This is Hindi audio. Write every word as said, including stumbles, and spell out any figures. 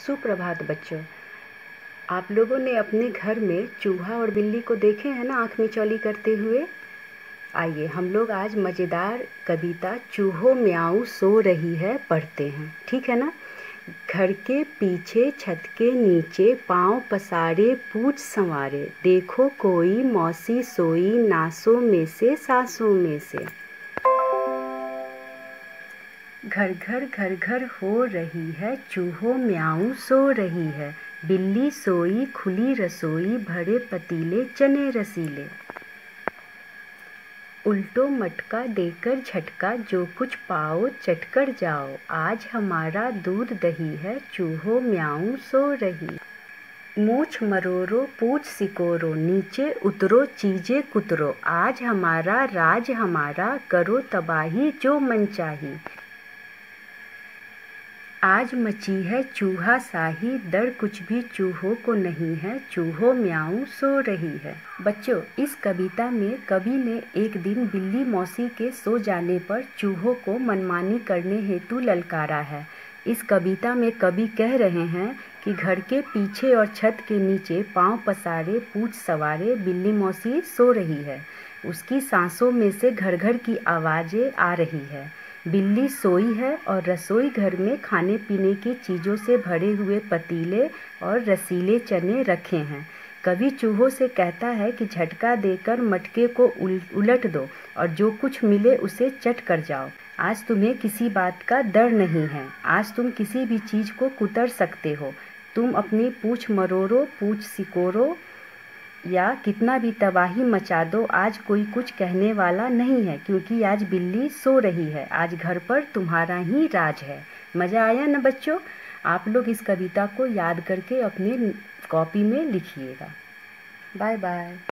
सुप्रभात बच्चों। आप लोगों ने अपने घर में चूहा और बिल्ली को देखे हैं ना, आँख मिचौली करते हुए। आइए हम लोग आज मज़ेदार कविता चूहों म्याऊं सो रही है पढ़ते हैं, ठीक है ना। घर के पीछे छत के नीचे पाँव पसारे पूछ संवारे, देखो कोई मौसी सोई नासों में से सासों में से। घर घर घर घर हो रही है चूहों म्याऊं सो रही है, बिल्ली सोई खुली रसोई भरे पतीले चने रसीले। उल्टो मटका देकर झटका जो कुछ पाओ चटकर जाओ, आज हमारा दूध दही है चूहों म्याऊं सो रही। मूछ मरोरो पूछ सिकोरो नीचे उतरो चीज़ें कुतरो, आज हमारा राज हमारा करो तबाही जो मन चाही। आज मची है चूहा शाही डर कुछ भी चूहों को नहीं है, चूहों म्याऊं सो रही है। बच्चों, इस कविता में कवि ने एक दिन बिल्ली मौसी के सो जाने पर चूहों को मनमानी करने हेतु ललकारा है। इस कविता में कवि कह रहे हैं कि घर के पीछे और छत के नीचे पाँव पसारे पूँछ सवारे बिल्ली मौसी सो रही है। उसकी सांसों में से घर घर की आवाज़ें आ रही है। बिल्ली सोई है और रसोई घर में खाने पीने की चीज़ों से भरे हुए पतीले और रसीले चने रखे हैं। कवि चूहों से कहता है कि झटका देकर मटके को उलट दो और जो कुछ मिले उसे चट कर जाओ। आज तुम्हें किसी बात का डर नहीं है, आज तुम किसी भी चीज़ को कुतर सकते हो। तुम अपनी पूँछ मरोड़ो पूँछ सिकोड़ो या कितना भी तबाही मचा दो, आज कोई कुछ कहने वाला नहीं है, क्योंकि आज बिल्ली सो रही है। आज घर पर तुम्हारा ही राज है। मज़ा आया ना बच्चों? आप लोग इस कविता को याद करके अपने कॉपी में लिखिएगा। Bye bye.